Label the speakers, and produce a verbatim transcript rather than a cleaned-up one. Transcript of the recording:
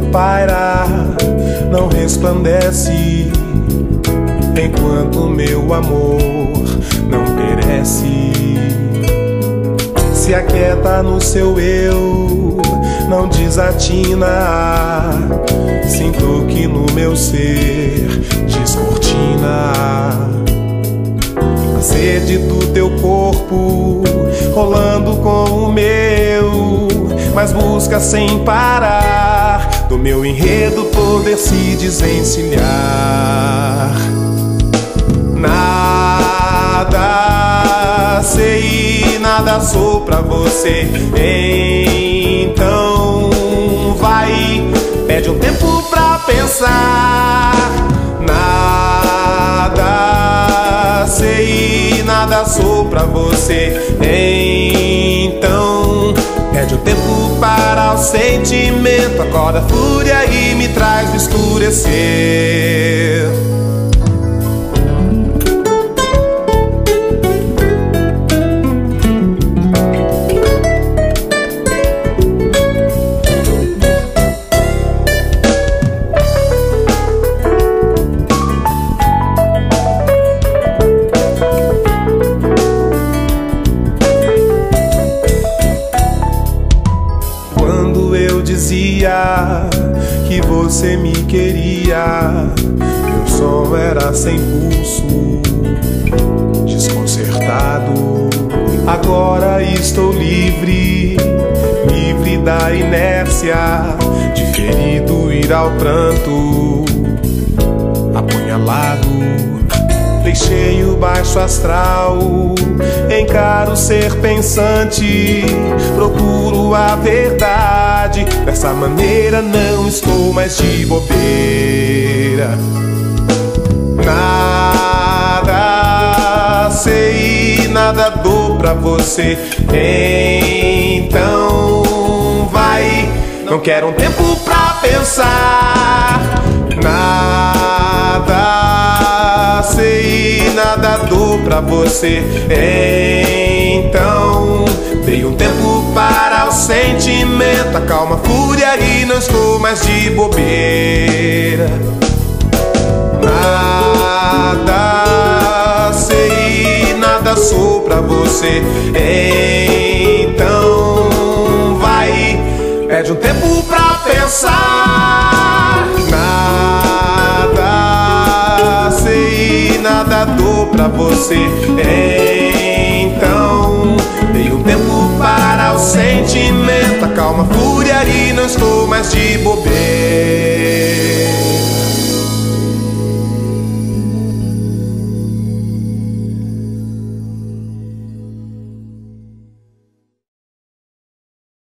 Speaker 1: paira não resplandece, enquanto meu amor não perece. Se aquieta no seu eu, não desatina. Sinto que no meu ser descortina a sede do teu corpo rolando com o meu, mas busca sem parar do meu enredo poder se desencilhar. Nada sei, nada sou pra você. Então vai, pede um tempo pra pensar. Nada sei, nada sou pra você. Então pede um tempo para o sentimento. Acorda a fúria e me traz o escurecer. Dizia que você me queria, meu som era sem pulso, desconcertado. Agora estou livre, livre da inércia, de ferido ir ao pranto, apunhalado. Deixei o baixo astral, encaro ser pensante, procuro a verdade. Dessa maneira não estou mais de bobeira. Nada sei, nada dou pra você. Então vai, não quero um tempo pra pensar. Nada sei, nada dou pra você. Então dei um tempo para o sentimento, acalma a fúria e não estou mais de bobeira. Nada sei, nada sou pra você. Então vai, pede um tempo pra pensar. Nada sei, nada dou pra você. Então dei um tempo para o sentimento, acalma a fúria e não estou mais de bobeira.